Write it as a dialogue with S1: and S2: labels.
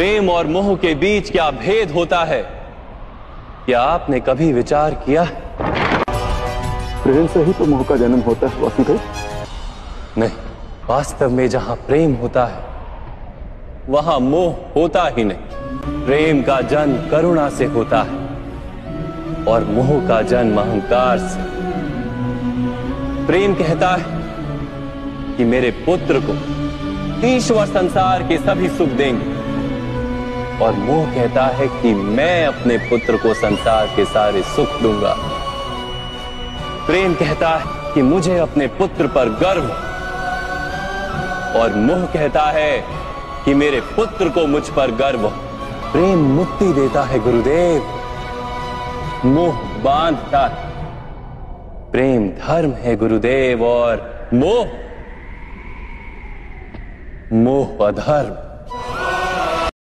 S1: प्रेम और मोह के बीच क्या भेद होता है, क्या आपने कभी विचार किया?
S2: प्रेम से ही तो मोह का जन्म होता है वासुदेव।
S1: नहीं, वास्तव में जहां प्रेम होता है वहां मोह होता ही नहीं। प्रेम का जन्म करुणा से होता है और मोह का जन्म अहंकार से। प्रेम कहता है कि मेरे पुत्र को ईश्वर संसार के सभी सुख देंगे, और मोह कहता है कि मैं अपने पुत्र को संसार के सारे सुख दूंगा। प्रेम कहता है कि मुझे अपने पुत्र पर गर्व, और मोह कहता है कि मेरे पुत्र को मुझ पर गर्व। प्रेम मुक्ति देता है गुरुदेव, मोह बांधता है। प्रेम धर्म है गुरुदेव, और मोह अधर्म।